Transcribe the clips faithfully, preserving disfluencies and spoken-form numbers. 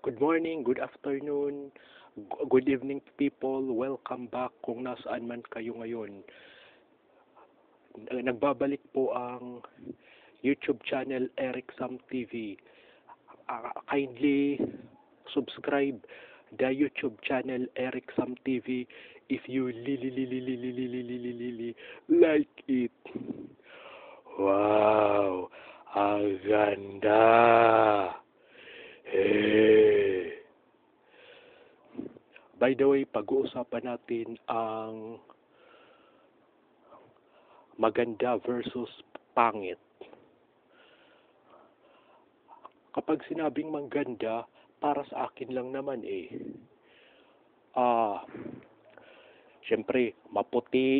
Good morning, good afternoon, g- good evening people. Welcome back kung nasaan man kayo ngayon. N- Nagbabalik po ang YouTube channel Eric Sam T V. Ah, kindly subscribe the YouTube channel Eric Sam T V if you li li li li li li li li li li li li like it. Wow, ang ganda. Eh. By the way, pag-uusapan natin ang maganda versus pangit. Kapag sinabing maganda, para sa akin lang naman eh. Ah, syempre, maputi,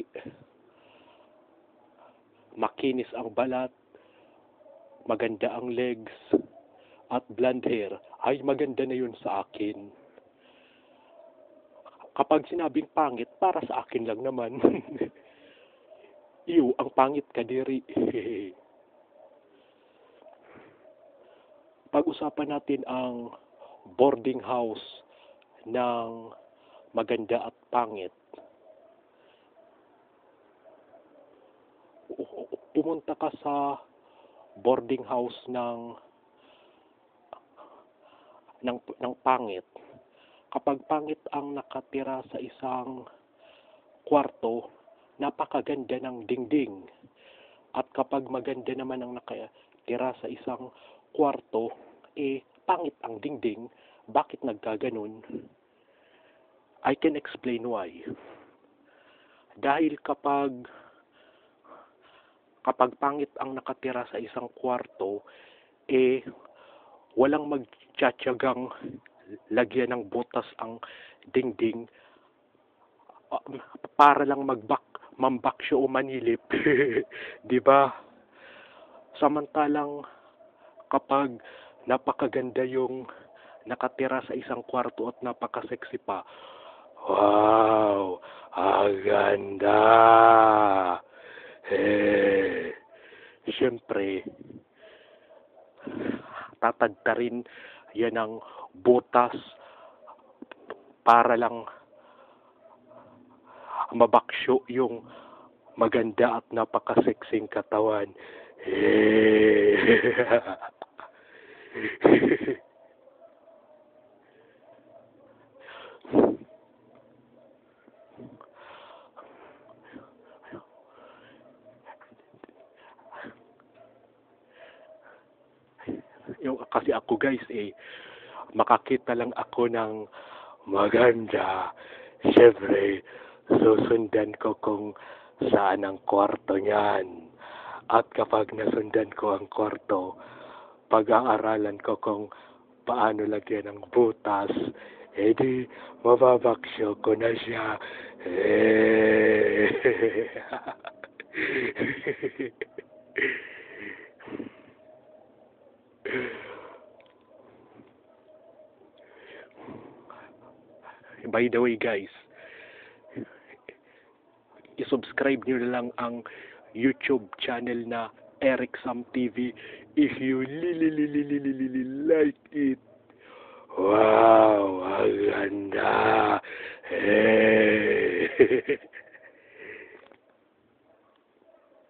makinis ang balat, maganda ang legs, at blonde hair, ay maganda na yun sa akin. Kapag sinabing pangit, para sa akin lang naman. Iyo, ang pangit ka diri. Pag-usapan natin ang boarding house ng maganda at pangit. Pumunta ka sa boarding house ng ng ng pangit. Kapag pangit ang nakatira sa isang kwarto, napakaganda ng dingding. At kapag maganda naman ang nakatira sa isang kwarto, eh, pangit ang dingding. Bakit nagkaganon? I can explain why. Dahil kapag kapag pangit ang nakatira sa isang kwarto, eh, walang magtsatsagang lagyan ng butas ang dingding uh, para lang magbak mambaksyo o manilip. 'Di ba? Samantalang kapag napakaganda yung nakatira sa isang kwarto at napaka-sexy pa. Wow! Ang ganda! Eh, siyempre, tatagta rin yan ang butas para lang mabaksyo yung maganda at napaka-sexing katawan. Eh. Yung kasi ako guys eh makakita lang ako ng maganda, syempre susundan ko kung saan ang kwarto niyan. At kapag nasundan ko ang kwarto, pag-aaralan ko kung paano lagyan ng butas, edi mababaksyo ko na siya. Eh. By the way guys, i-subscribe nyo na lang ang YouTube channel na Eric Sam T V if you li li li li li li li li like it. Wow, ang ganda. Eh.